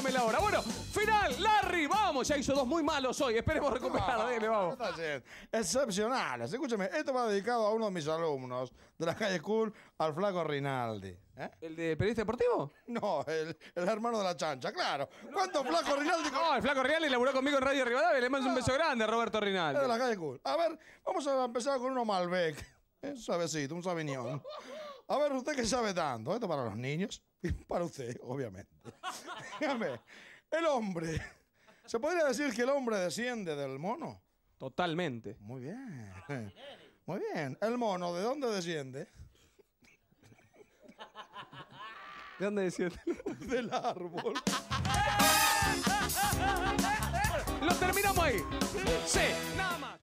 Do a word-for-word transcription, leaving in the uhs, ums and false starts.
dame la hora. Bueno, final, Larry, vamos. Ya hizo dos muy malos hoy. Esperemos recuperar. No, Dele, vamos. está bien. Excepcionales. Escúcheme, esto va dedicado a uno de mis alumnos de la High School, al flaco Rinaldi. ¿Eh? ¿El de periodista deportivo? No, el, el hermano de la chancha, claro. ¿Cuántos flacos Rinaldi? No, el flaco Rinaldi laburó conmigo en Radio Rivadavia. Le mando un beso grande a Roberto Es de Rinaldi. la High School. A ver, vamos a empezar con uno Malbec. Un suavecito, un sauvignon. A ver, ¿usted qué sabe tanto? Esto para los niños y para usted, obviamente. Dígame, el hombre. ¿Se podría decir que el hombre desciende del mono? Totalmente. Muy bien. Muy bien. ¿El mono de dónde desciende? ¿De dónde desciende? Del árbol. Lo terminamos ahí. Sí, nada más.